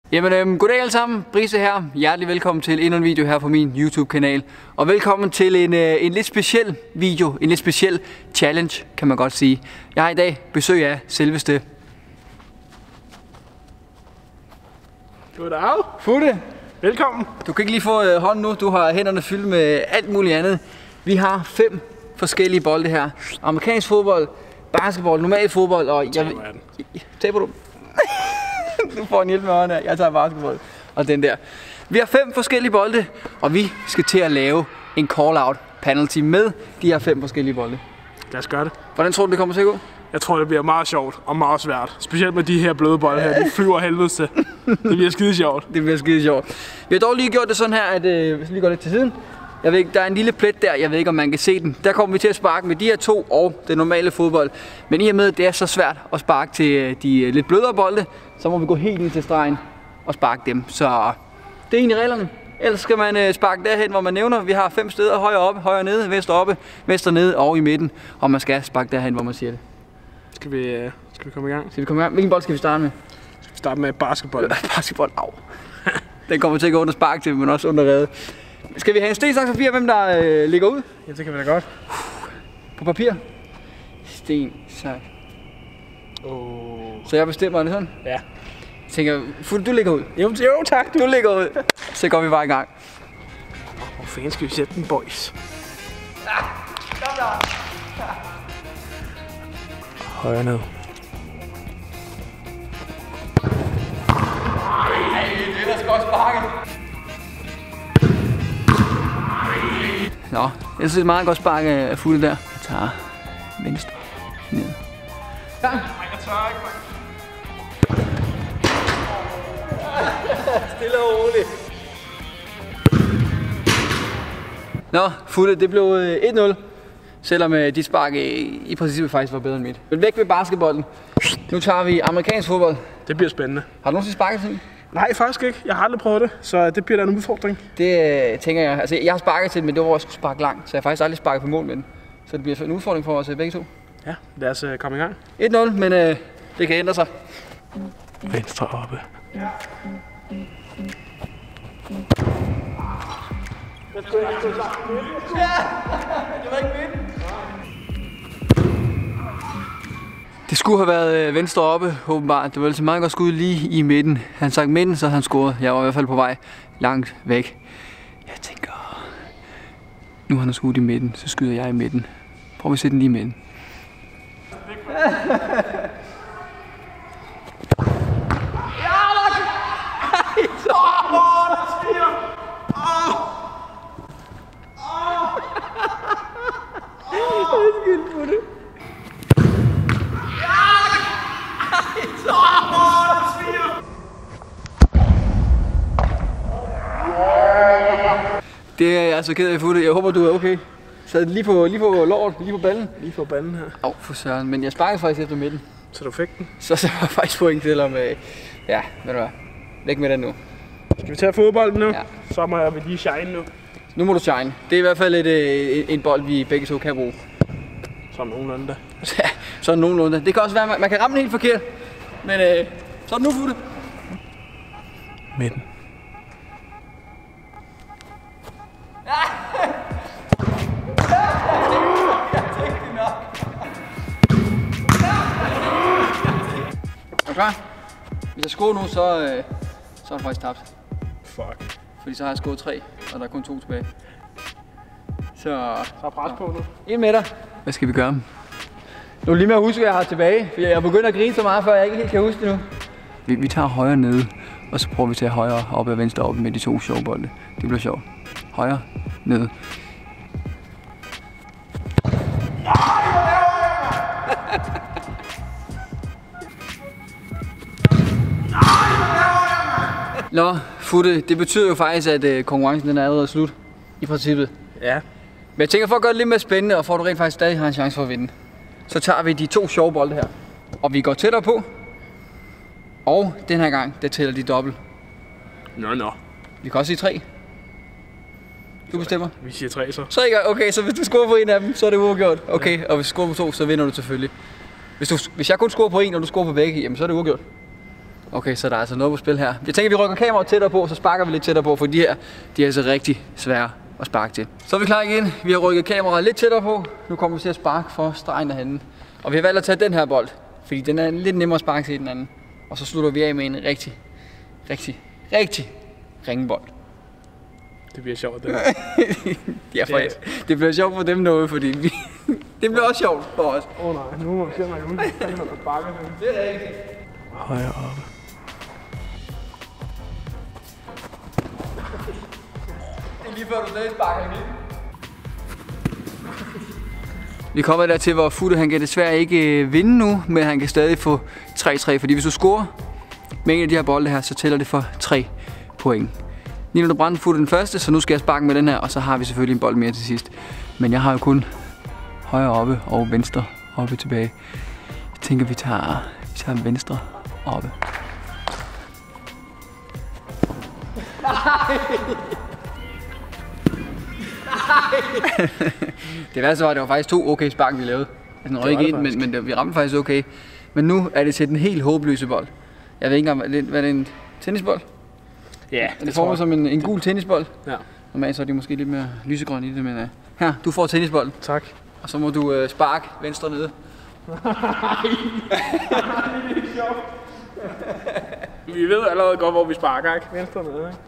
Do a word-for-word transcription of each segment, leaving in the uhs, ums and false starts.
Jamen, øhm, goddag alle sammen, Brise her. Hjertelig velkommen til endnu en video her på min YouTube-kanal. Og velkommen til en, øh, en lidt speciel video, en lidt speciel challenge, kan man godt sige. Jeg har i dag besøg af selveste Goddag. Futte. Velkommen. Du kan ikke lige få øh, hånden nu, du har hænderne fyldt med alt muligt andet. Vi har fem forskellige bolde her. Amerikansk fodbold, basketball, normal fodbold og... Jeg, taber du? Du får en hjælp med hånden her. Jeg tager basketball og den der. Vi har fem forskellige bolde, og vi skal til at lave en call-out penalty med de her fem forskellige bolde. Lad os gøre det. Hvordan tror du, det kommer til at gå? Jeg tror, det bliver meget sjovt og meget svært. Specielt med de her bløde bolde her. De flyver helvede til. Det bliver skide sjovt. Det bliver skide sjovt. Vi har dog lige gjort det sådan her, at øh, hvis vi lige går lidt til siden. Jeg ved ikke, der er en lille plet der, jeg ved ikke, om man kan se den. Der kommer vi til at sparke med de her to og det normale fodbold. Men i og med, at det er så svært at sparke til de lidt blødere bolde, så må vi gå helt ind til stregen og sparke dem. Så det er egentlig reglerne. Ellers skal man sparke derhen, hvor man nævner. Vi har fem steder, højre oppe, højre nede, venstre oppe, venstre nede og i midten. Og man skal sparke derhen, hvor man siger det. Skal vi, øh, skal vi komme i gang? Skal vi komme i gang? Hvilken bold skal vi starte med? Skal vi starte med basketball? Basketball, au. Den kommer til at gå under spark til, men også under redde. Skal vi have en sten, saks, papir, hvem der øh, ligger ud? Ja, det kan vi da godt. På papir. Sten, saks. Oh. Så jeg bestemmer det sådan? Ja. Jeg tænker, Futte, du ligger ud. Jo, jo tak. Du ligger ud. Så går vi bare i gang. Hvor fanden skal vi sætte den, boys? Ah, kom der. Højre ned. Ej, det er der skal også sparke. Nå, jeg synes det er meget godt spark af Futte der. Jeg tager venstre ned. Ja. Nej, jeg tør ikke, man. Stille og roligt. Nå, Futte, det blev et nul. Selvom dit spark i princippet faktisk var bedre end mit. Men væk med basketbolden. Nu tager vi amerikansk fodbold. Det bliver spændende. Har du nogensinde sparket til den? Nej, faktisk ikke. Jeg har aldrig prøvet det, så det bliver da en udfordring. Det øh, tænker jeg. Altså, jeg har sparket til den, men det var, hvor jeg skulle sparke langt. Så jeg har faktisk aldrig sparket på mål med den. Så det bliver en udfordring for os begge to. Ja, lad os uh, komme i gang. et nul, men øh, det kan ændre sig. Venstre oppe. Ja. Det var ikke midten. Det skulle have været øh, venstre oppe, åbenbart. Det var altså meget godt skud lige i midten. Han sagde midten, så han scorede. Jeg var i hvert fald på vej langt væk. Jeg tænker, nu har han skudt i midten, så skyder jeg i midten. Prøv at sætte den lige i midten. Det er jeg altså ked af, Futte. Jeg håber, du er okay. Så lige på, lige på låret, lige på ballen. Lige på ballen her. Åh, oh, for søren. Men jeg sparkede faktisk efter midten. Så du fik den? Så så var faktisk point til om, øh, ja, ved du hvad. Væk med den nu. Skal vi tage fodbolden nu? Ja. Så må jeg lige shine nu. Nu må du shine. Det er i hvert fald et, øh, en bold, vi begge to kan bruge. Sådan nogenlunde. Ja, sådan nogenlunde. Det kan også være, at man, man kan ramme den helt forkert. Men øh, så er det nu, Futte. Midten. Er du klar? Hvis jeg scorer nu, så, øh, så er det faktisk tabt. Fuck. Fordi så har jeg scoret tre, og der er kun to tilbage. Så... Så er pres på nu. Ind med dig. Hvad skal vi gøre? Nu er lige med at huske, hvad jeg har tilbage. For jeg er begyndt at grine så meget, før jeg ikke helt kan huske det nu. Vi, vi tager højre nede, og så prøver vi til at højre op og venstre op med de to sjove bolde. Det bliver sjovt. Højre, nede. Nå, Futte, det betyder jo faktisk, at øh, konkurrencen den er allerede slut. I princippet. Ja. Men jeg tænker, for at gøre det lidt mere spændende, og for at du rent faktisk stadig har en chance for at vinde, så tager vi de to sjove bolde her. Og vi går tættere på. Og den her gang, der tæller de dobbelt. Nå, nå. Vi kan også sige tre. Du bestemmer. Vi siger tre så. Tre gange. Okay, så hvis du scorer på en af dem, så er det uafgjort. Okay, og hvis du scorer på to, så vinder du selvfølgelig. Hvis, du, hvis jeg kun scorer på en, og du scorer på begge, jamen så er det uafgjort. Okay, så der er altså noget på spil her. Jeg tænker, vi rykker kameraet tættere på, så sparker vi lidt tættere på, for de her, de er altså rigtig svære at sparke til. Så er vi klar igen. Vi har rykket kameraet lidt tættere på. Nu kommer vi til at sparke for stregen derhenne. Og vi har valgt at tage den her bold, fordi den er lidt nemmere at sparke til den anden. Og så slutter vi af med en rigtig, rigtig, rigtig ringebold. Det bliver sjovt, det ja, for det, det bliver sjovt for dem derude, fordi vi, det bliver også sjovt for os. Åh oh, nej, nu må vi se, om man kan bakke den. Det er rigtigt. Højere oppe. Det er lige før du stadig sparker i midten. Vi kommer der til, hvor Futte han kan desværre ikke vinde nu, men han kan stadig få tre tre, fordi hvis du scorer med en af de her bolde her, så tæller det for tre point. Nino, du brændte Futte den første, så nu skal jeg sparke med den her, og så har vi selvfølgelig en bold mere til sidst. Men jeg har jo kun højre oppe og venstre oppe tilbage. Jeg tænker, vi tager, vi tager venstre oppe. Det værste var, at det var faktisk to okay spark, vi lavede. Den røg ikke ind, men, men det, vi ramte faktisk okay. Men nu er det til den helt håbløse bold. Jeg ved ikke engang, hvad er det, en tennisbold? Ja, yeah, det, det former som en, en gul tennisbold. Ja. Normalt så er de måske lidt mere lysegrøn i det, men uh, her, du får tennisbolden. Tak. Og så må du uh, sparke venstre nede. Nej, det er sjovt. Vi ved allerede godt, hvor vi sparker, ikke? Venstre nede, ikke?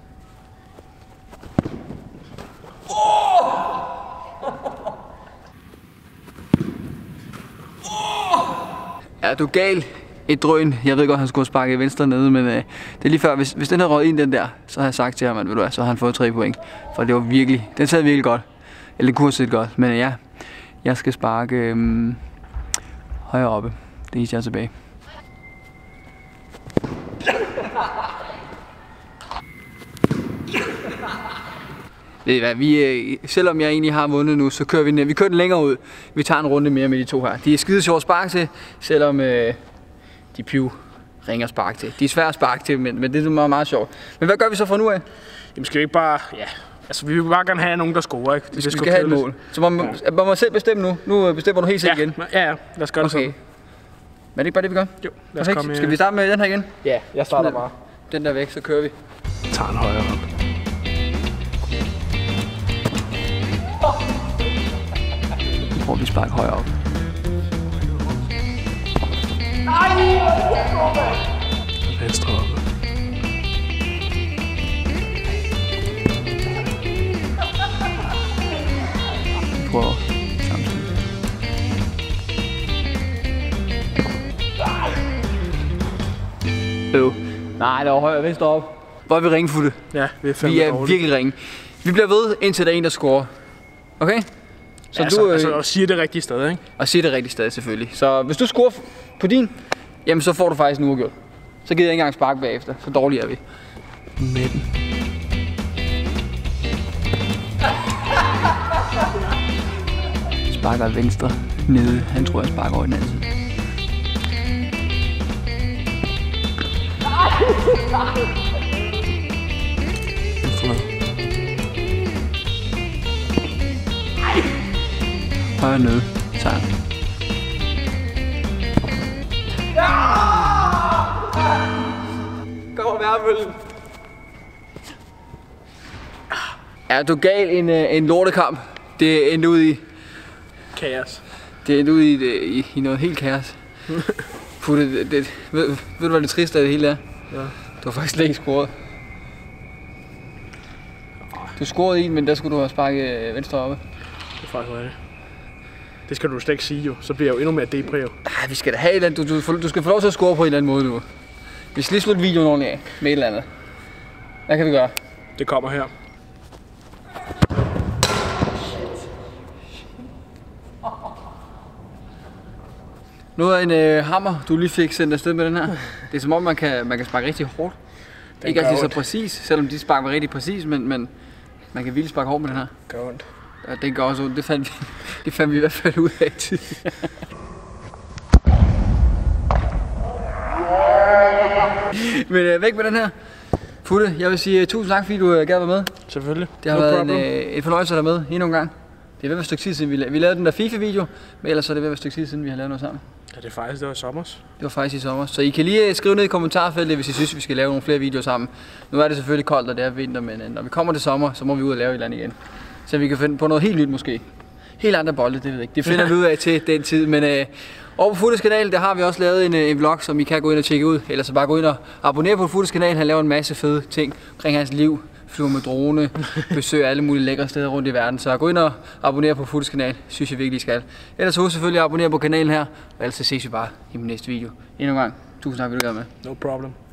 Ja, du er gal. Et drøn. Jeg ved godt, han skulle sparke venstre nede, men øh, det er lige før, hvis, hvis den havde røget ind den der, så har jeg sagt til ham, at ved du hvad, så har han fået tre point. For det var virkelig, den sad virkelig godt. Eller det kunne have set godt, men ja, jeg skal sparke øh, højere oppe. Det er jeg tilbage. Ved I hvad, vi, øh, selvom jeg egentlig har vundet nu, så kører vi den, vi kører den længere ud. Vi tager en runde mere med de to her. De er skide sjovt at sparke til, selvom øh, de piv ringer spark til. De er svære at sparke til, men, men det er meget, meget sjovt. Men hvad gør vi så fra nu af? Jamen skal vi ikke bare, ja, altså vi vil bare gerne have nogen, der scorer, ikke? Vi skal, skal have et mål. Så må man, ja. må man selv bestemme nu. Nu bestemmer du helt selv ja. igen. Ja, ja, lad os gøre okay. det sådan. Men er det ikke bare det, vi gør? Jo, lad os komme. Skal vi starte med den her igen? Ja, jeg starter bare. Den der væk, så kører vi. Tager en højre op. Nu prøver vi sparke højere op. Venstre oppe. Vi prøver samtidig. Øv. Nej, der var højre og venstre op. Hvor er vi ringefutte? Ja, vi er fandme Vi er dårlige. virkelig ringe. Vi bliver ved, indtil der er en, der scorer. Okay? Så ja, du, så, altså, og siger det rigtige sted, ikke? Og siger det rigtige sted, selvfølgelig. Så hvis du scorer på din, jamen så får du faktisk en uafgjort. Så gider jeg ikke engang sparke bagefter. Så dårlige er vi. Midten. Sparker venstre nede. Han tror, jeg sparker over den anden side. Venstre nede. Højre nede. Sejr. Kom værmøllen. Er du gal en, en lortekamp? Det endte ud i... Kaos. Det endte ud i, i, i noget helt kaos. Puh, det, det, det, ved, ved du hvad det triste af det hele er? Ja. Du har faktisk slet ikke scoret. Du scorede en, men der skulle du have sparket venstre oppe. Det er faktisk rigtigt. Det skal du slet ikke sige jo, så bliver jeg jo endnu mere deprimeret. Ah, vi skal da have et eller andet. Du, du, du skal få lov til at score på en eller anden måde nu. Vi skal lige slutte videoen ordentligt af med et eller andet. Hvad kan vi gøre? Det kommer her. Nu er en øh, hammer, du lige fik sendt afsted med den her. Det er som om, man kan, man kan sparke rigtig hårdt. Den ikke altid så præcis, selvom de sparker rigtig præcis, men, men man kan virkelig sparke hårdt med den her. Det gør ondt. Ja, det gør også ondt. Det fandt vi, det fandt vi i hvert fald ud af tidligere. Men øh, væk med den her. Futte, jeg vil sige uh, tusind tak, fordi du uh, gad være med. Selvfølgelig. Det har no været en, øh, en fornøjelse at være med endnu en gang. ved at være et stykke tid siden, vi, la- vi lavede den der FIFA-video, men ellers er det ved at være et stykke tid siden, vi har lavet noget sammen. Ja, det er faktisk, det var i sommer. Det var faktisk i sommer. Så I kan lige skrive ned i kommentarfeltet, hvis I synes, vi skal lave nogle flere videoer sammen. Nu er det selvfølgelig koldt, og det er vinter, men når vi kommer til sommer, så må vi ud og lave et eller andet igen. Så vi kan finde på noget helt nyt måske. Helt andre bolde, det ved jeg ikke. Det finder vi ud af til den tid, men øh, over på Futtes kanal, der har vi også lavet en, en vlog, som I kan gå ind og tjekke ud. Eller så bare gå ind og abonnere på Futtes kanal. Han laver en masse fede ting omkring hans liv. Flyver med drone, besøger alle mulige lækre steder rundt i verden. Så gå ind og abonnere på Futtes kanal, synes jeg virkelig I skal. Ellers husk selvfølgelig at abonnere på kanalen her, og ellers så ses vi bare i min næste video. Endnu en gang, tusind tak for at du gad med. No problem.